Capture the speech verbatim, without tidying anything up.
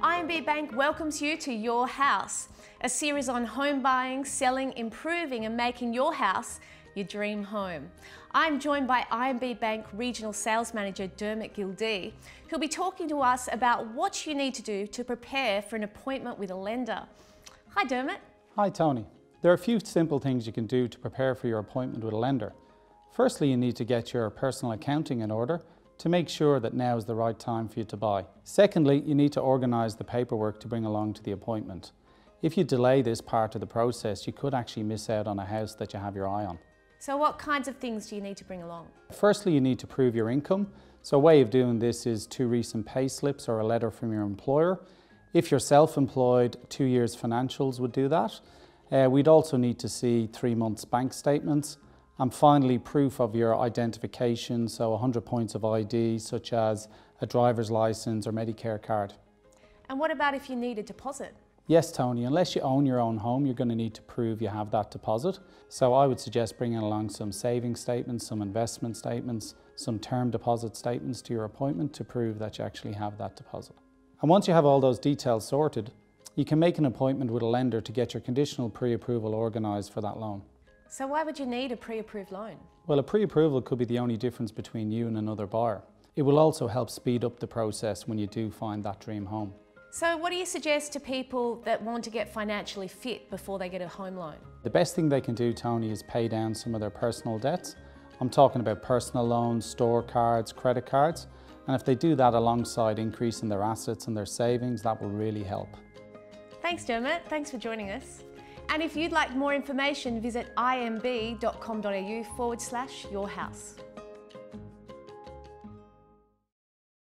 I M B Bank welcomes you to Your House, a series on home buying, selling, improving and making your house your dream home. I'm joined by I M B Bank Regional Sales Manager Dermot Gildea, who'll be talking to us about what you need to do to prepare for an appointment with a lender. Hi Dermot. Hi Tony. There are a few simple things you can do to prepare for your appointment with a lender. Firstly, you need to get your personal accounting in order to make sure that now is the right time for you to buy. Secondly, you need to organise the paperwork to bring along to the appointment. If you delay this part of the process, you could actually miss out on a house that you have your eye on. So what kinds of things do you need to bring along? Firstly, you need to prove your income. So a way of doing this is two recent pay slips or a letter from your employer. If you're self-employed, two years financials would do that. Uh, we'd also need to see three months bank statements. And finally, proof of your identification, so one hundred points of I D, such as a driver's license or Medicare card. And what about if you need a deposit? Yes, Tony, unless you own your own home, you're going to need to prove you have that deposit. So I would suggest bringing along some saving statements, some investment statements, some term deposit statements to your appointment to prove that you actually have that deposit. And once you have all those details sorted, you can make an appointment with a lender to get your conditional pre-approval organised for that loan. So why would you need a pre-approved loan? Well, a pre-approval could be the only difference between you and another buyer. It will also help speed up the process when you do find that dream home. So what do you suggest to people that want to get financially fit before they get a home loan? The best thing they can do, Tony, is pay down some of their personal debts. I'm talking about personal loans, store cards, credit cards. And if they do that alongside increasing their assets and their savings, that will really help. Thanks Dermot, thanks for joining us. And if you'd like more information, visit imb.com.au forward slash your house.